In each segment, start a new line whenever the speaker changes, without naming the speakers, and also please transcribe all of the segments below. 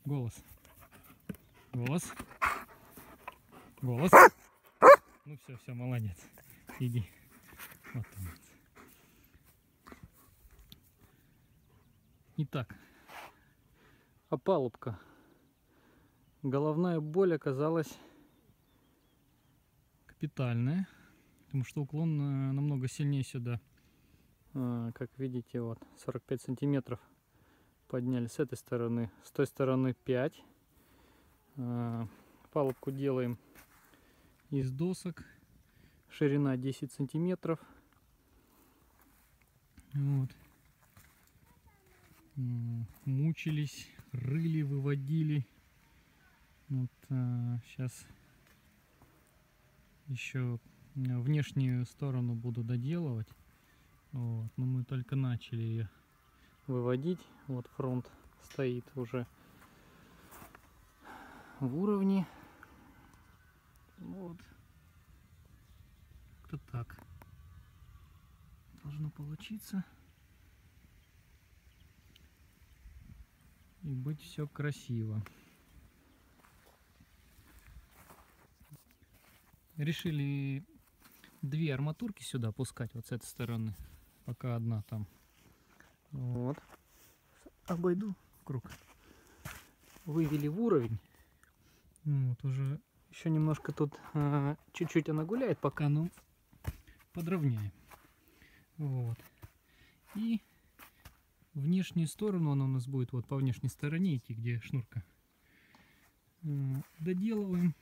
Голос. Голос. Голос. Ну все, все, молодец. Иди. Вот он. Итак, опалубка. Головная боль оказалась капитальная, потому что уклон намного сильнее сюда. Как видите, вот 45 сантиметров подняли с этой стороны, с той стороны 5. Палубку делаем из досок, ширина 10 сантиметров. Вот. Мучились, рыли, выводили. Вот, сейчас еще внешнюю сторону буду доделывать. Вот, но мы только начали ее выводить. Вот фронт стоит уже в уровне. Вот. Как-то так должно получиться. И быть все красиво. Решили две арматурки сюда пускать вот с этой стороны, пока одна там. Вот. Обойду круг. Вывели в уровень. Вот уже еще немножко тут чуть-чуть она гуляет, пока, ну, подровняем. Вот. И внешнюю сторону она у нас будет вот по внешней стороне идти, где шнурка. Доделываем.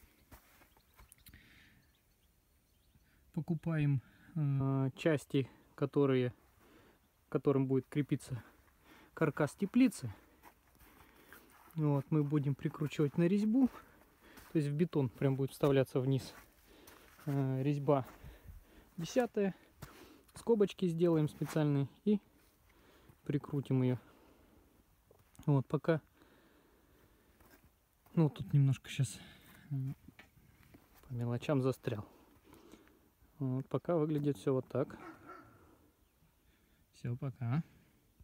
Покупаем части, которым будет крепиться каркас теплицы. Вот, мы будем прикручивать на резьбу, то есть в бетон прям будет вставляться вниз резьба 10-я. Скобочки сделаем специальные и прикрутим ее. Вот пока, ну тут немножко сейчас по мелочам застрял. Вот пока выглядит все вот так. Все, пока.